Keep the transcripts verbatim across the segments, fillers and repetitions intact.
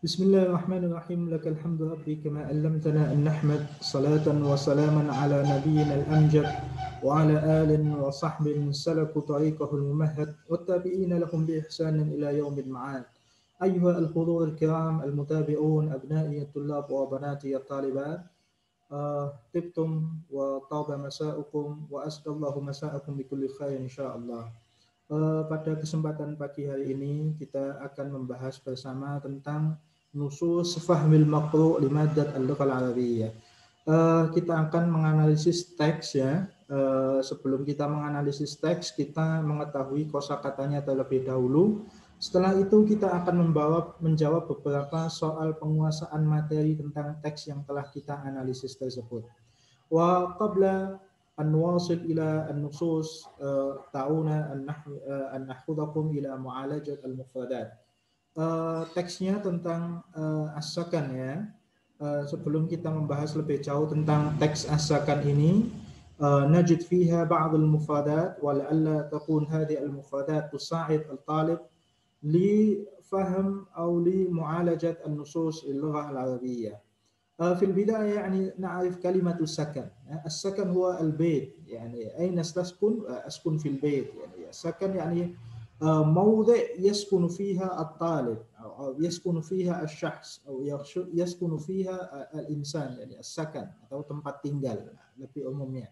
Bismillahirrahmanirrahim. Lakal hamdu rabbi kama 'allamtana an nahmad salatan wa salaman ala nabiyyina al-amjad wa ala alin wa sahbin salaku tariqahul mumahhad wa tabi'ina lahum bi ihsanin ila yaumil ma'ad. Ayyuha al-hudur al-kiram al-mutabi'un abna'i at-tullab wa banati at-talibat. Uh, tibtum wa taba masa'ukum wa asdallahu masa'akum bi kulli khair insyaallah. Uh, pada kesempatan pagi hari ini kita akan membahas bersama tentang nusus fahmil maqru' limaddat al-lughah al-arabiyyah. Uh, kita akan menganalisis teks ya. Uh, sebelum kita menganalisis teks, kita mengetahui kosakatanya terlebih dahulu. Setelah itu kita akan membawa menjawab beberapa soal penguasaan materi tentang teks yang telah kita analisis tersebut. Wa qabla an wasil ila an-nusus ta'una an nahfudakum ila mu'alajat al-mufradat. Uh, teksnya tentang uh, as-sakan ya. Uh, sebelum kita membahas lebih jauh tentang teks as-sakan ini, uh, najid fiha ba'd al-mufradat wa la'alla takun hadhihi al-mufradat tusa'id al-talib li fahm aw li mu'alajat an-nusus al-lughah al-arabiyyah. في البداية يعني نعرف كلمة السكن. السكن هو البيت، يعني أين تسكن؟ أسكن في البيت. يعني السكن يعني موضع يسكن فيها الطالب أو يسكن فيها الشخص أو يسكن فيها الإنسان، يعني السكن atau tempat tinggal lebih umumnya.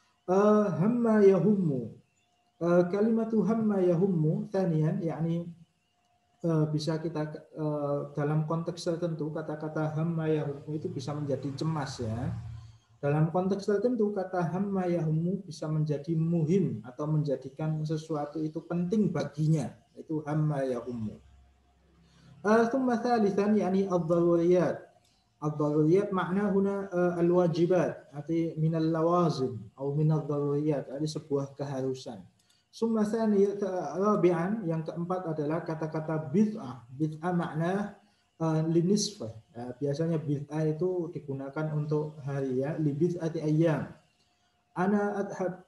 هم يهم، كلمة هم يهم ثانيا يعني bisa kita dalam konteks tertentu kata-kata hamma yahummu itu bisa menjadi cemas ya. Dalam konteks tertentu kata hamma yahummu bisa menjadi muhim atau menjadikan sesuatu itu penting baginya, itu hamma yahummu. Thumma thalithan yani ad-daruriyat. Ad-daruriyat makna huna al-wajibat, arti min al-lawazim atau min ad-daruriyat, ada sebuah keharusan. Summa tsaniyah rabi'an, yang keempat adalah kata-kata bid'ah. Bid'ah makna uh, linisfah. Uh, biasanya bid'ah itu digunakan untuk hari ya, li bid'ati ayyam. Ana adhab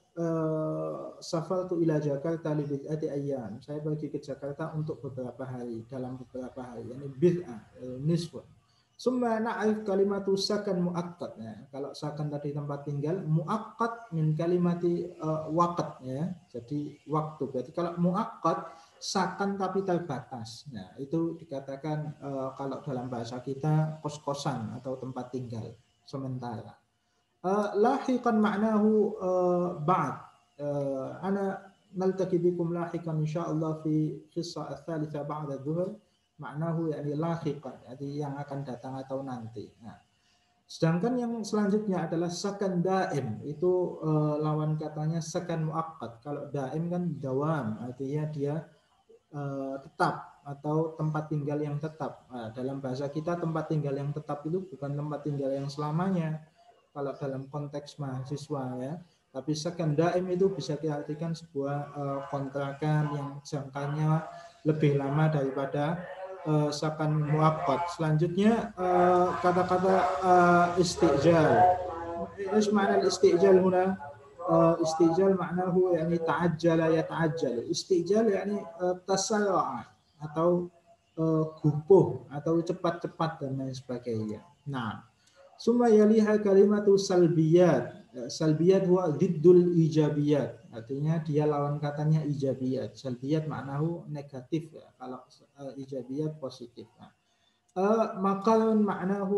uh, safartu ila Jakarta li bid'ati ayyam. Saya pergi ke Jakarta untuk beberapa hari, dalam beberapa hari. Yani bid'ah, uh, nisfah. Summa na'rif kalimatu sakan mu'akkad ya. Kalau sakan tadi tempat tinggal, mu'akkad min kalimati uh, waqt ya. Jadi waktu. Berarti kalau mu'akkad sakan tapi terbatas. Nah, itu dikatakan uh, kalau dalam bahasa kita kos-kosan atau tempat tinggal sementara. Uh, lahiqan ma'nahu uh, ba'd. Uh, ana naltaqi bikum lahiqan insyaallah fi qissah ats-tsalitsah ba'da adz-dzuhr. Maknahu yakni lahiqan, jadi yang akan datang atau nanti. Nah, sedangkan yang selanjutnya adalah sakan daim, itu uh, lawan katanya sakan muakkad. Kalau daim kan dawam, artinya dia uh, tetap atau tempat tinggal yang tetap. Nah, dalam bahasa kita tempat tinggal yang tetap itu bukan tempat tinggal yang selamanya. Kalau dalam konteks mahasiswa ya, tapi sakan daim itu bisa diartikan sebuah uh, kontrakan yang jangkanya lebih lama daripada Uh, sakan muakkad. Selanjutnya uh, kata-kata uh, istijal. Ish makna istijal huna? Uh, istijal maknahu yani ta'ajjala yata'ajjal. Istijal yani uh, tasarra'a atau uh, gupuh atau cepat-cepat dan lain sebagainya. Nah, summa yaliha kalimatu salbiyat. Salbiyat huwa diddul ijabiyat. Artinya dia lawan katanya ijabiyat. Salbiyat maknahu negatif ya. Kalau uh, ijabiyat positif. Nah, uh, maqalun maknahu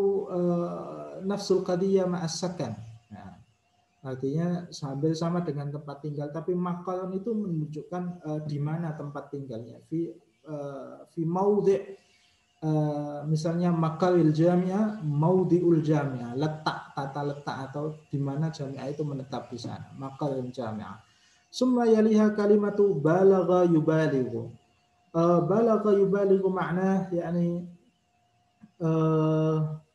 uh, nafsul qadiyah ma'as sakan. Nah, artinya hampir sama dengan tempat tinggal, tapi maqalun itu menunjukkan uh, di mana tempat tinggalnya. Fi uh, fi maudhi'. Uh, misalnya makalil jami'ah, maudiul jami'ah, letak, tata letak atau di mana jami'ah itu menetap di sana, makalil jami'ah. Summa yaliha kalimatu balagha yubalighu. Uh, balagha yubalighu makna yakni uh,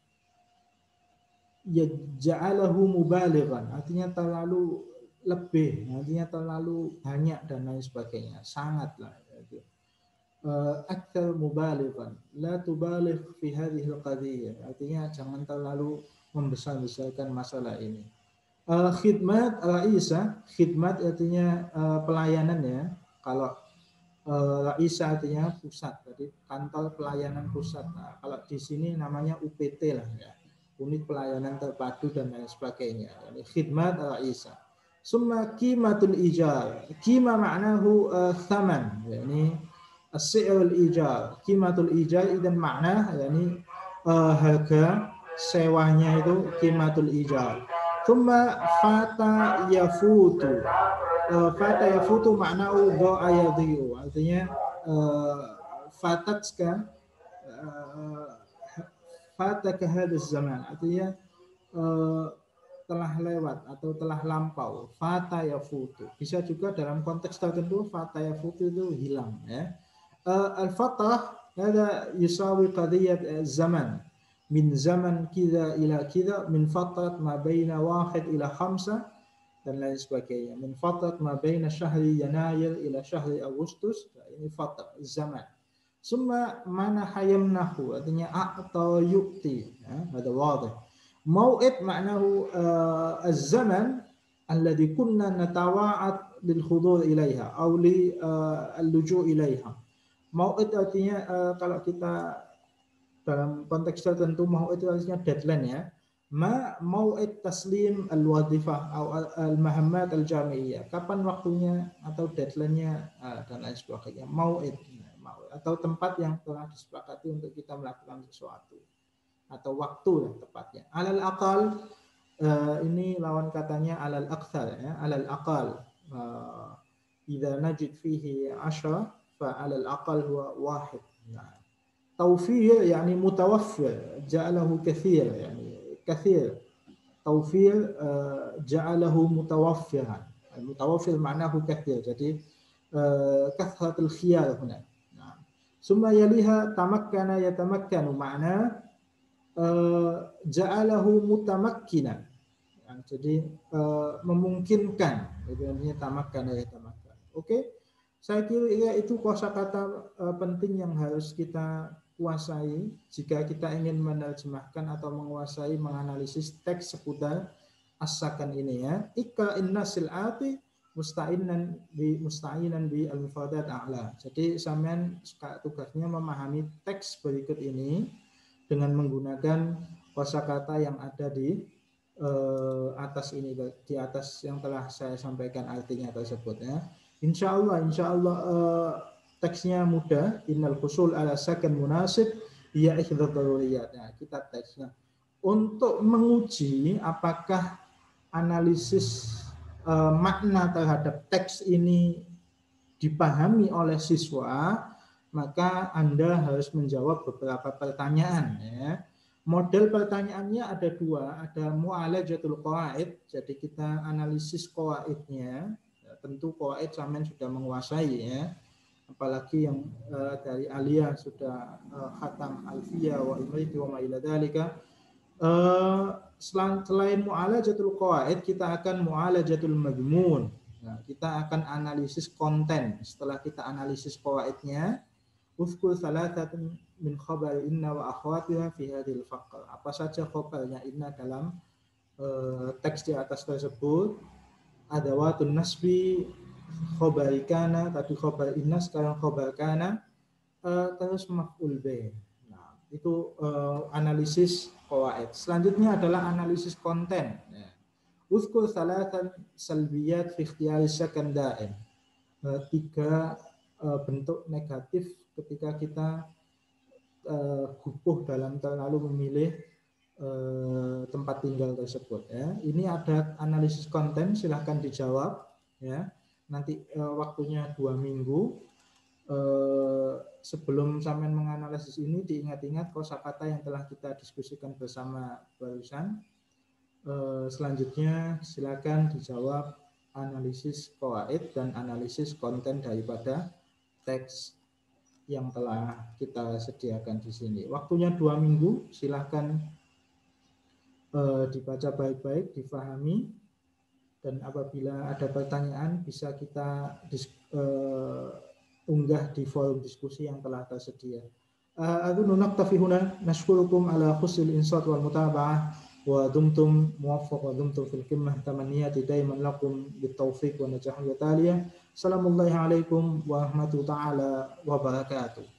ja'alahu mubalighan, artinya terlalu lebih, artinya terlalu banyak dan lain sebagainya, sangatlah. Akthar mubalighan, la tubaligh fi hadhihi al-qadhiyyah, artinya jangan terlalu membesar-besarkan masalah ini. Uh, khidmat raisa, khidmat artinya uh, pelayanan ya. Kalau Uh, Raisa artinya pusat, jadi kantor pelayanan pusat. Nah, kalau di sini namanya U P T lah ya, unit pelayanan terpadu dan lain sebagainya. Jadi khidmat Raisa. Summa qimatul ijar. Qima ma'nahu uh, thaman, yakni as-si'rul ijar. Qimatul ijar dan makna yakni uh, harga sewanya itu qimatul ijar. Summa fata yafutu. Uh, fata yafutu makna'u dha'a yadhi'u, artinya uh, fatatska uh, fataka hadzal zaman, artinya uh, telah lewat atau telah lampau. Fata yafutu bisa juga dalam konteks tertentu fata yafutu itu hilang ya. Uh, al-fatah hada yusawi qadiyat zaman min zaman kidza ila kidza min fatrat ma baina wahid ila khamsa dan lain sebagainya. Min fatrat ma baina syahri Yanair ila syahri Agustus, ini fatrat zaman. Summa mana hayamnahu, artinya atau yukti, ya, ada wadih. Mau'id maknahu uh, az-zaman alladhi kunna natawa'ad lil khudur ilaiha atau li uh, al-luju' ilaiha. Mau'id artinya uh, kalau kita dalam konteks tertentu mau'id itu artinya deadline ya. Ma mau'id taslim al-wadhifah atau al-mahammat al-jami'iyah, kapan waktunya atau deadline-nya dan lain sebagainya. Mau'id atau tempat yang telah disepakati untuk kita melakukan sesuatu atau waktu lah tepatnya. Alal aqal uh, ini lawan katanya alal akthar ya, alal aqal uh, idza najid fihi ashra fa alal aqal huwa wahid. Nah, tawfir yani mutawaffir ja'alahu kathir yani kathir. Tawfir uh, ja'alahu mutawaffiran. Mutawaffir maknahu kathir. Jadi uh, kathratul khiyar huna. Nah, summa yaliha tamakkana yatamakkanu makna uh, ja'alahu mutamakkinan. Nah, jadi uh, memungkinkan. Itu artinya tamakkana yatamakkan. Oke. Okay? Saya kira itu kosakata uh, penting yang harus kita kuasai jika kita ingin menerjemahkan atau menguasai menganalisis teks seputar as-sakan ini ya. Ika inna sil'ati musta'inan bi musta'inan bi al-mufadat a'la. Jadi sampean tugasnya memahami teks berikut ini dengan menggunakan kosakata yang ada di uh, atas ini, di atas yang telah saya sampaikan artinya tersebut ya. Insya Allah, insya Allah uh, teksnya mudah. Innal husul ala sakan munasib ya ihdzat daruriyat. Nah, kita teksnya untuk menguji apakah analisis uh, makna terhadap teks ini dipahami oleh siswa, maka Anda harus menjawab beberapa pertanyaan ya. Model pertanyaannya ada dua, ada mu'alajatul qawaid, jadi kita analisis qawaidnya. Tentu qawaid sampean sudah menguasai ya, apalagi yang uh, dari alia sudah uh, khatam alfiyah wa imriti wa ma ila dzalika. Uh, selain, selain mu'alajatul qawaid, kita akan mu'alajatul madmun. Nah, kita akan analisis konten. Setelah kita analisis qawaidnya, uzkur thalathatun min khabar inna wa akhwatiha fi hadhil faqr. Apa saja khabarnya inna dalam uh, teks di atas tersebut? Adawatun nasbi khabari kana, tadi khabar inna, sekarang khabar kana, uh, terus maf'ul bih. Nah, itu uh, analisis qawaid. Selanjutnya adalah analisis konten. Ya. Uzkur thalathan salbiyat fi ikhtiyari sakan da'im. Uh, tiga uh, bentuk negatif ketika kita uh, gupuh dalam terlalu memilih Uh, tempat tinggal tersebut ya. Ini ada analisis konten, silahkan dijawab ya. Nanti uh, waktunya dua minggu. Uh, sebelum sampean menganalisis ini diingat-ingat kosakata yang telah kita diskusikan bersama barusan. Uh, selanjutnya silakan dijawab analisis qawaid dan analisis konten daripada teks yang telah kita sediakan di sini. Waktunya dua minggu, silahkan Uh, dibaca baik-baik, difahami, dan apabila ada pertanyaan bisa kita dis, uh, unggah di forum diskusi yang telah tersedia. Aku naktafi huna, nashkurukum ala khusnil insat wal mutaba'ah wa dumtum muwaffaq wa dumtum fil qimmah, tamanniyati daiman lakum bitaufiq wa najah wa taliyah. Assalamualaikum warahmatullahi wabarakatuh.